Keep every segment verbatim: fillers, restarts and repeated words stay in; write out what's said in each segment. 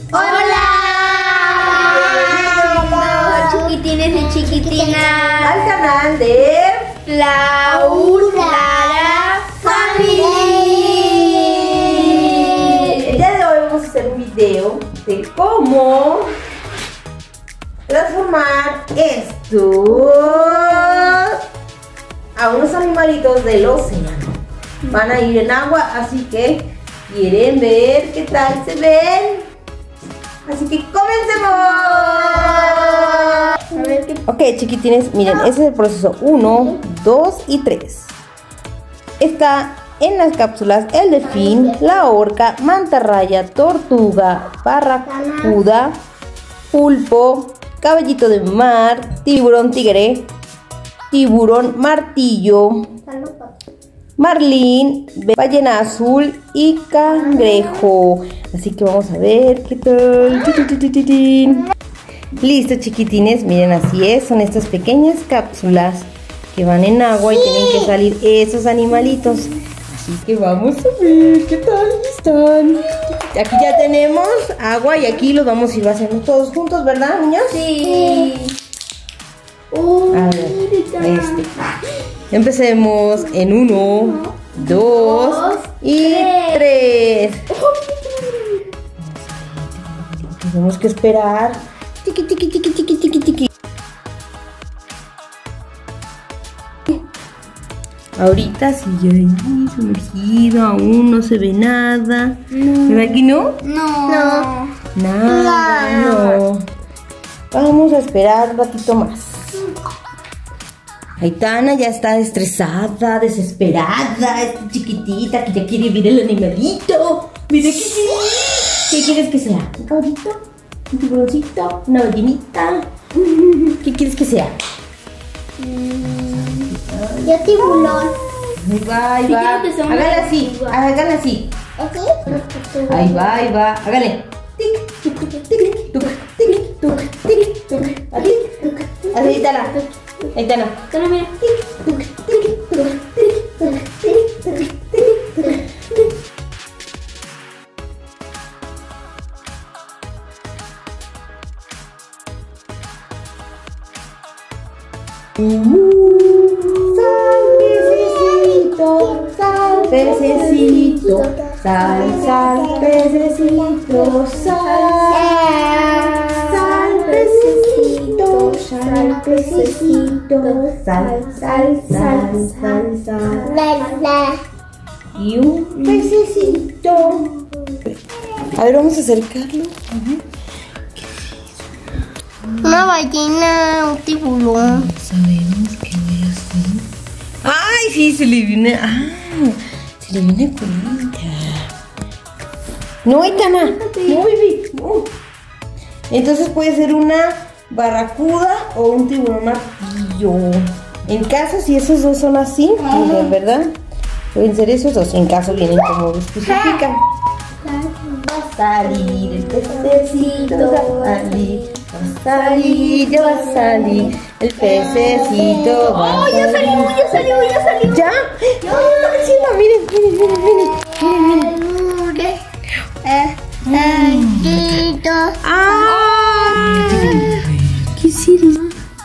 ¡Hola! Chiquitines y chiquitinas al canal de Laura Family. El día de hoy vamos a hacer un video de cómo transformar estos a unos animalitos del océano. Van a ir en agua, así que quieren ver qué tal se ven. Así que comencemos. A ver qué... Ok, chiquitines, miren, ese es el proceso uno, dos y tres. Está en las cápsulas el delfín, la orca, mantarraya, tortuga, barracuda, pulpo, caballito de mar, tiburón tigre, tiburón martillo, marlín, ballena azul y cangrejo. Así que vamos a ver qué tal. Listo, chiquitines, miren, así es. Son estas pequeñas cápsulas que van en agua y tienen que salir esos animalitos. Así que vamos a ver qué tal están. Aquí ya tenemos agua y aquí los vamos a ir haciendo todos juntos, ¿verdad, niños? Sí. A ver, este. Empecemos en uno, dos, dos y tres. Tenemos que esperar. Tiki, tiki, tiki, tiki, tiki, tiki. Ahorita sigue ahí sumergido, aún no se ve nada. No. ¿Verdad que no? No. No. Nada, no. Vamos a esperar un ratito más. Aitana ya está estresada, desesperada, está chiquitita que ya quiere ver el animalito. Mira que sí. ¿Qué quieres que sea? ¿Un caballito? ¿Un tiburoncito? ¿Una ballenita? ¿Qué quieres que sea? Yo tiburón. Ahí va, ahí va. Hágale así, hágale así. Ahí va, ahí va. Hágale. Tic, tic, tic, tic, tuc, tic, tuc, tic, tuc. Aquí. Así, Aitana. Aitana. Aitana, mira. Tic, tuc, tic, tuc, tic, tuc, tic, tuc, tic, tuc. Sal, pececito, sal, pececito, sal, sal, pececito, sal, sal, pececito, sal, pececito, sal, sal, sal, sal, sal, y un pececito. A ver, vamos a acercarlo. Una ballena, un tiburón. Sabemos que voy a hacer. ¡Ay, sí! Se le viene. ¡Ah! Se le viene colita. No, Aitana. No, baby. No. Entonces puede ser una barracuda o un tiburón martillo. En caso, si esos dos son así, miren, ¿verdad? Pueden ser esos dos. En caso vienen como especifican. Va a salir el pececito, va a salir. Va a salir, ya va a salir el pececito. Va a ¡Oh, ya salió, ya salió, ya salió! ¿Ya? ¡Ya! ¡Está encima! Miren, miren, miren, miren. Miren, miren. ¡Ah! ¿Qué es eso?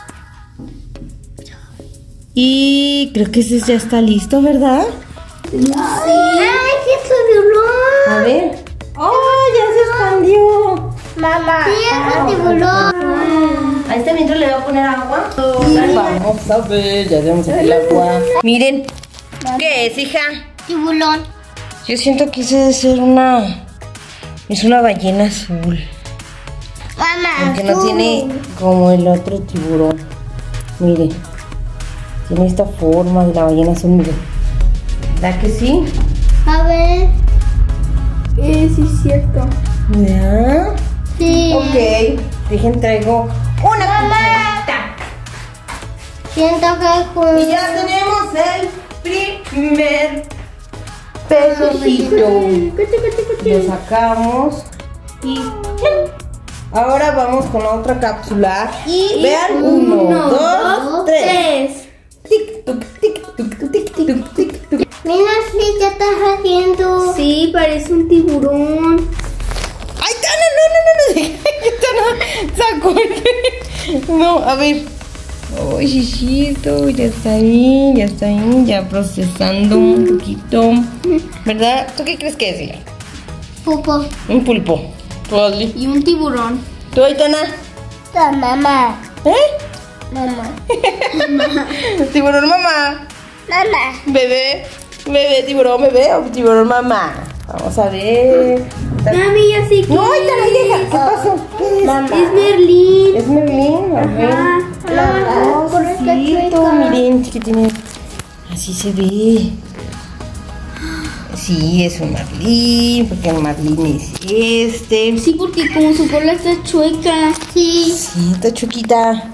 Y creo que ese ya está listo, ¿verdad? ¡Ay, qué tiburón! A ver. ¡Oh, ya se expandió! Mamá. Sí, es un tiburón. A este mientras le voy a poner agua. Vamos a ver, ya tenemos aquí el agua. Miren, ¿qué es, hija? Tiburón. Yo siento que ese debe ser una... Es una ballena azul. Mamá. Aunque no tiene como el otro tiburón. Miren. Tiene esta forma de la ballena azul, miren. ¿Verdad que sí? A ver. Eh, sí, es cierto. ¿Ya? Sí. Ok. Dejen, traigo una cucharita. Siento que con... Y ya tenemos el primer pececito. Lo sacamos y ahora vamos con la otra cápsula. Y vean, uno, uno dos, tres. tres. Tic, tuc, tic, tuc, tic, tuc, tic, tuc. Mira, sí, ya estás haciendo. Sí, parece un tiburón. ¡Ay, no, no, no, no! Sacó el... No, a ver. Ay, chichito, ya está ahí, ya está ahí, ya procesando un poquito. ¿Verdad? ¿Tú qué crees que es, Dylan? Pulpo. Un pulpo. ¿Tú, Adli? Y un tiburón. ¿Tú, Aitana? La mamá. ¿Eh? Mamá. Tiburón mamá. Mamá. Bebé. Bebé, tiburón bebé o tiburón mamá. Vamos a ver. Mami, ya sé que No, Aitana, deja. ¿Qué pasó? ¿Qué es? Mamá. Es Merlín. Es Merlín. A ver. Ajá. Oh, Con esta cierto, chueca. miren, que tiene. Así se ve. Sí, es un marlín, porque el marlín es este. Sí, porque como su cola está chueca. Sí. Sí, está chuquita.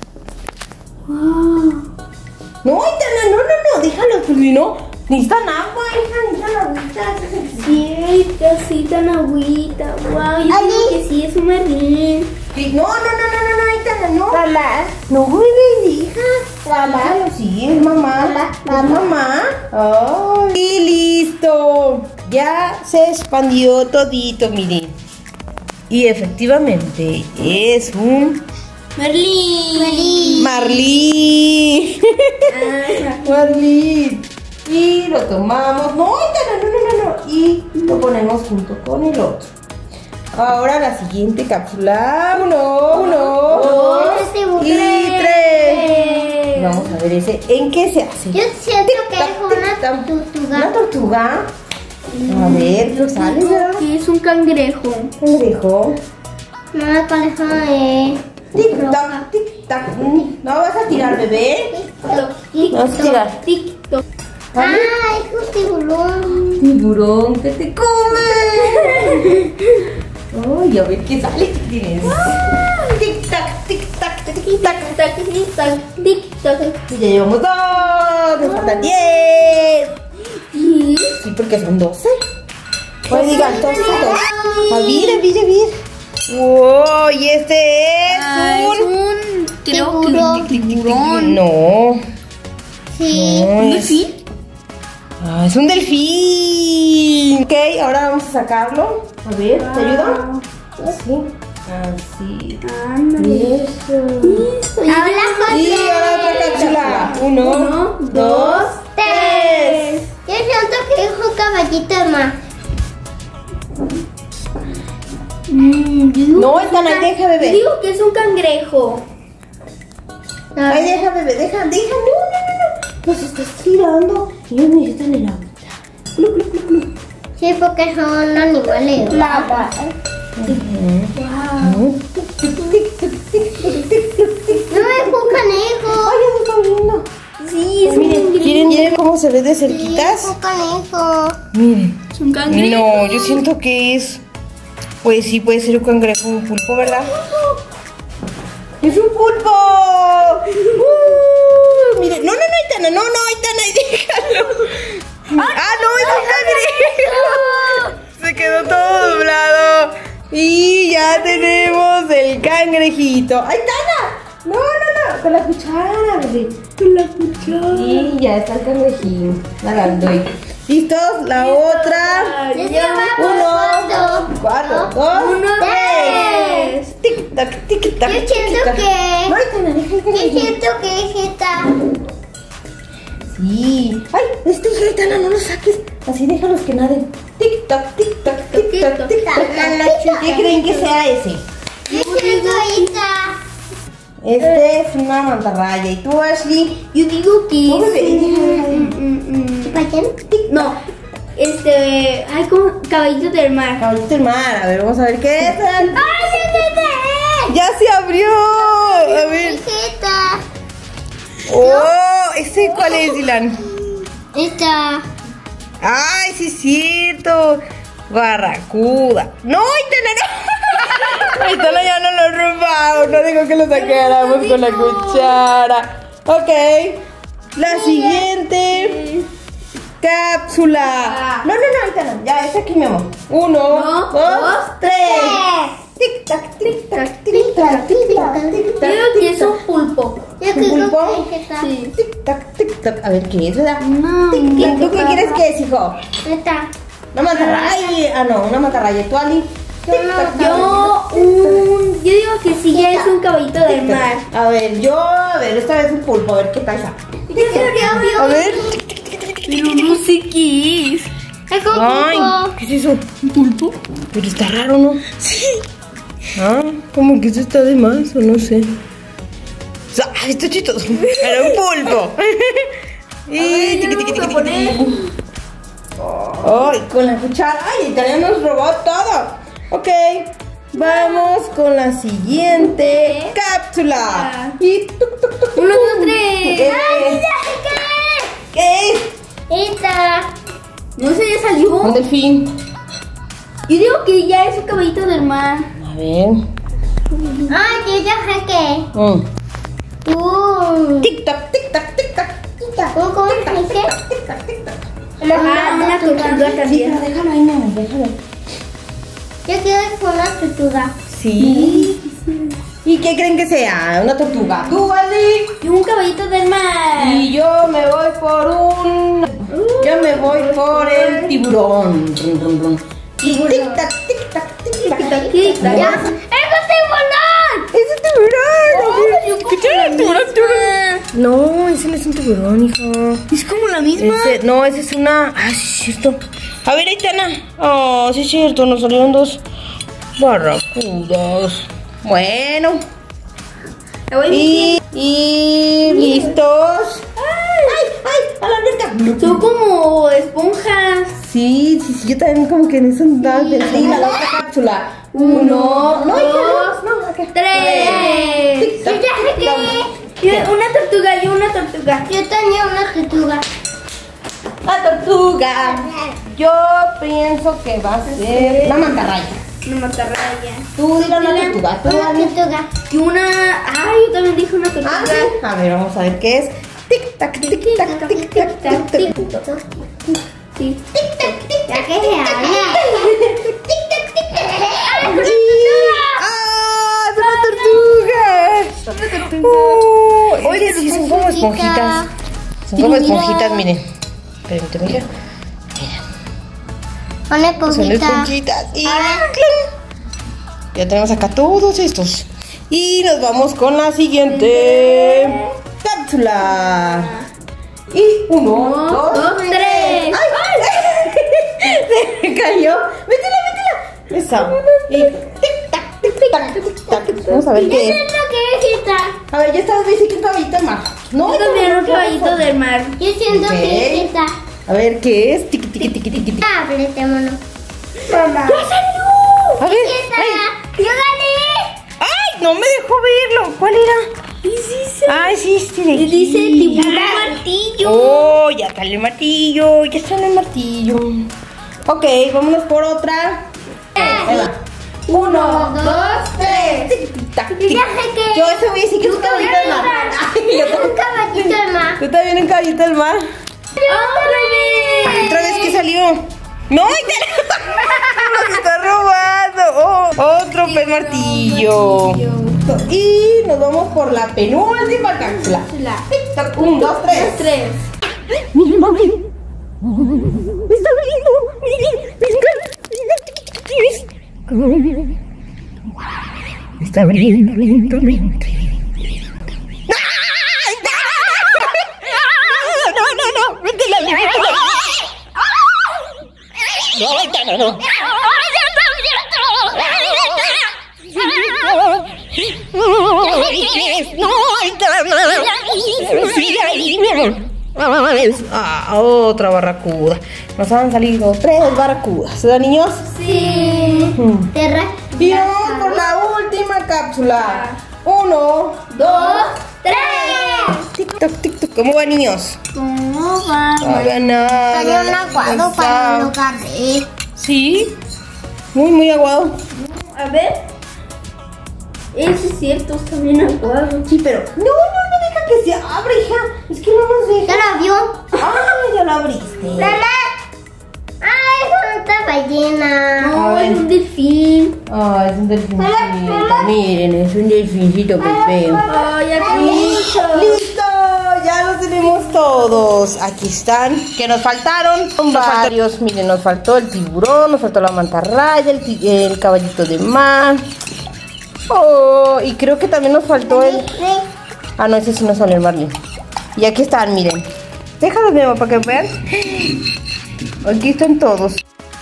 Wow. No, Aitana, no, no, no, déjalo, porque no. Necesitan agua, hija, necesitan agüita. Cierto, sí, tan agüita. Wow, yo creo que sí es un Merlín. Sí, no, no, no, no, no, no, Aitana, no. Mamá. No, bebé, hija. Mamá. Déjalo, sí, es mamá. Mamá, Es mamá. Ay. Y listo. Ya se expandió todito, miren. Y efectivamente es un Merlín. Merlín. marlín. Ah, Marlín. Y lo tomamos. No, Aitana, no, no, no, no. Y lo ponemos junto con el otro. Ahora la siguiente cápsula. Uno, uno, dos dos, y tres. tres. Vamos a ver ese. ¿En qué se hace? Yo siento que Tic-tac, es una tic-tac. tortuga. ¿Una tortuga? A ver, ¿lo sale, verdad? Que es un cangrejo. Cangrejo. No, el conejo es... Tic-tac, tic-tac. ¿No vas a tirar, bebé? Tic-toc, Vamos a tirar. tic-toc. ¿Vale? Ah, es un tiburón. Tiburón que te come. Ay, a ver qué sale. Tienes. Tic-tac, tic-tac, tic-tac. Tic-tac, tic-tac, tic-tac. Y ya llevamos dos. Nos faltan diez. ¿Y? Sí, porque son doce. Oye, digan, dos, dos. A ver, a ver, a ver. Wow, y este es Ah, un... es un... Creo Tiburón. que tiburón. No. Sí. No, ¿Un es- delfín? Ah, es un delfín. Ok, ahora vamos a sacarlo. A ver, ¿te ayudo? Así. Así. Ándale. Eso. Habla Y ahora otra cápsula. Uno, Uno, dos, dos, tres. Yo siento que es un caballito más. Mm, yo digo No, que es Aitana, un can- deja, bebé. Yo digo que es un cangrejo. Ay, deja, bebé, deja, deja. No, no, no, no. Nos estás tirando. Ellos necesitan el agua. Clu, clu, clu, clu. Sí, porque son animales. Lava. Wow. Tic, tic, tic, tic, tic, tic, tic, tic. No, es un canejo. Ay, ya se está viendo. Sí, es un Miren, cangrejo. ¿quieren ver cómo se ve de Sí, es cerquitas? un canejo. Miren. Es un cangrejo. No, yo siento que es. Pues sí, puede ser un cangrejo, un pulpo, ¿verdad? ¡Es un pulpo! Uh, mire, no, no, no, Aitana, no, no, Aitana, déjalo. ¡Ah, no, es un cangrejo! Se quedó todo doblado. Y ya tenemos el cangrejito. ¡Aitana! No, no, no, con la cuchara, bebé. Con la cuchara. Y ya está el cangrejito nadando ahí. ¿Listos? La otra. Uno, cuatro, dos, Uno, tres. Tic tac, tic tac. Yo siento tic, tac. que- No, Aitana, deja el Yo cangrejito. siento que es esta. Sí. Ay, este hija, Aitana, no lo saques. Así déjalos que naden. Tic tac, tic tac, tic tac, tic tac. ¿Qué creen que sea ese? Yo siento esta. Este es una mantarraya. ¿Y tú, Ashley? Yo digo que No, es bebé, un- déjala ahí. mm, mm, mm, No, este, ay, como caballito del mar. Caballito del mar. A ver, vamos a ver qué es. ¡Ay, ya ¡Ya se abrió! A ver. esta! ¡Oh! ¿Ese cuál es, Dylan? Esta. ¡Ay, sí es cierto! Barracuda. ¡No, Aitana, no! Aitana ya no lo he robado. No digo que lo sacáramos con la cuchara. Ok. La siguiente cápsula. No, no, no, Aitana. Ya, es aquí, mi amor. Uno, Uno, dos, dos, tres. tres. Tic tac, tic tac, tic tac, tic tac, tic tac. Creo que es un pulpo. ¿Un Yo creo pulpo? que es esta. Sí. Tic tac, tic tac. A ver, ¿qué es, verdad? No, Tic tac. ¿Tú qué quieres que es, hijo? esta. Una mantarraya. Ah, no, una mantarraya. ¿Tú, Ali? Tic tac, Yo un yo digo que sí, ya es un caballito del mar. A ver, yo, a ver, esta vez un pulpo, a ver qué tal está. A ver. Pero no sé qué es. Es un Ay, pulpo. ¿qué es eso? ¿Un pulpo? Pero está raro, ¿no? Sí. Ah, como que eso está de más, o no sé. ¡Ay, está chistoso! Era un pulpo. Y tiqui, tiqui, tiqui, tiqui, tiqui. Ay, con la cuchara. Ay, ya nos robó todo. Ok, vamos con la siguiente cápsula. Y tuc, tuc, tuc, tuc. Uno, dos, tres. ¿Qué? ¡Ay, ¿Qué es? ya sé qué! Esta. No sé, ya salió. Un delfín. Yo digo que ya es un caballito del mar. A ver. Ay, yo ya sé qué. Mm. Uh. Tic tac, tic tac, tic tac. ¿Cómo cómo se dice? Tic tac, tic tac. Ah, una tortuga Sí, también. pero déjalo ahí, nene, déjalo. Yo quiero con una tortuga. Sí. ¿Y qué creen que sea? Una tortuga. ¿Tú, Ali? Y un caballito del mar. Y yo me voy por un... Yo me voy por el tiburón. Rum, rum, rum. Y tic tac, tic tac, tic tac, tic tac. Tic tac. ¡Ya! ¡Es un tiburón! ¡Es un tiburón! Yo ¿Qué tiene el tiburón, tiburón? No, ese no es un tiburón, hijo. Es como la misma. Ese, no, ese es una... Ah, sí es cierto. A ver, Aitana. Oh, sí es cierto, nos salieron dos barracudas. Bueno. Y, y listos. ¡Ay, ay! ¡A la alberca! Son como esponjas. Sí, sí, sí, yo también como que en eso andaba pensando. La otra cápsula. Uno, no, dos, no, acá. tres. Tic, tac, Yo ya sé tic, tac. qué. Y una tortuga y una tortuga. Yo tenía una tortuga. La tortuga. Yo pienso que va a ser la mantarraya. Una mantarraya. Tú dile una tortuga. Tú Una dale. tortuga. Y una. Ay, yo también dije una tortuga. Ah, sí. A ver, vamos a ver qué es. Tic tac, tic tac, tic tac, tic tac. Sí. Ya que se habla. ¡Ah! ¡Es una tortuga! Uh, oye, sí, son como esponjitas. Son como esponjitas, miren. Permíteme, mira. Una Son esponjita. esponjitas. Y ¡clon! Ya tenemos acá todos estos. Y nos vamos con la siguiente cápsula. Y uno, Uno, dos, dos, tres. tres. ¡Ay! Se me cayó. Métela, métela. Esa. Y tic tac, tic tac, tic tac. Vamos a ver Yo qué sé es. lo que es esta. A ver, ya estás diciendo que un caballito de mar. No, Yo también un caballito del mar. Yo siento Ok. que es esta. A ver qué es. Tiqui, tiqui, tiqui, tiqui, tiqui. Apretémonos. Mamá. A ver. Esta. Ay. Yo gané. Ay, no me dejó verlo. ¿Cuál era? Ay, sí, sí. de Y dice aquí. tiburón martillo. Oh, ya está el martillo. Ya está el martillo. Ok, vámonos por otra. Ahí va. Uno, dos, tres. Tic, tac, tic. Ya sé que- Yo eso voy a decir que es un caballito del mar. Ay, yo Un también. caballito de mar. Tú también un caballito del mar. ¡Otra vez! ¿Otra vez que salió? ¡No! ¡Nos está robando! Oh, otro pez martillo. Y nos vamos por la penúltima cápsula. Tic, tac, un, dos, tres. Tres. Miren, mami. Me está viendo. Miren, miren. Está abriendo lentamente. ¡Ay, no! No, no, no. Métela, métela. No, Aitana, no. No, Aitana. Sigue ahí, mi amor. Ah, otra barracuda. Nos han salido tres barracudas, ¿verdad, niños? Sí. Mm. Terra. Y vamos por la última cápsula. Uno, Dos, tres. tic tac, tic tac. ¿Cómo va, niños? ¿Cómo va? No nada. Había un aguado para el lugar de. Sí. Muy, muy aguado. A ver. Eso es cierto, está bien aguado. Sí, pero. No, no, no deja que se abra, hija. Es que no nos ¿Ya deja. la vio? Ah, ya lo abriste. ¡Mamá! ¡Ah, es una ballena! No, Ay. es un delfín. Ah, es un delfincito. Miren, es un delfincito feo. Ay, aquí mucho. ¡Listo! Ya los tenemos todos. Aquí están. ¿Qué nos faltaron? Son varios. Miren, nos faltó el tiburón, nos faltó la mantarraya, el, ti- el caballito de mar. Oh, y creo que también nos faltó el... Ah, no, ese sí no salió el Marley. Y aquí están, miren. Déjalos de nuevo para que vean. Aquí están todos.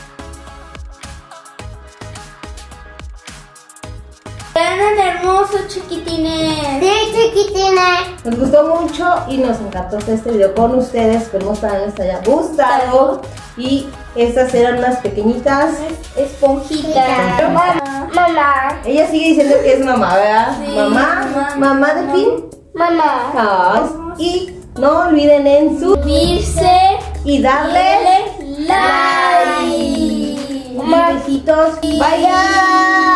Eran hermosos, chiquitines. Sí, chiquitines. Nos gustó mucho y nos encantó hacer este video con ustedes. Esperemos que les haya gustado. Y estas eran unas pequeñitas Esponjitas. Mamá. Mamá. Ella sigue diciendo que es mamá, ¿verdad? Sí, mamá, mamá. mamá de fin. Mamá. Ay, y no olviden en Suscribirse y darle like. y besitos. Bye.